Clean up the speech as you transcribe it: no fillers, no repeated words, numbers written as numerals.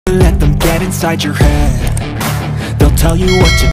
Let them get inside your head. They'll tell you what to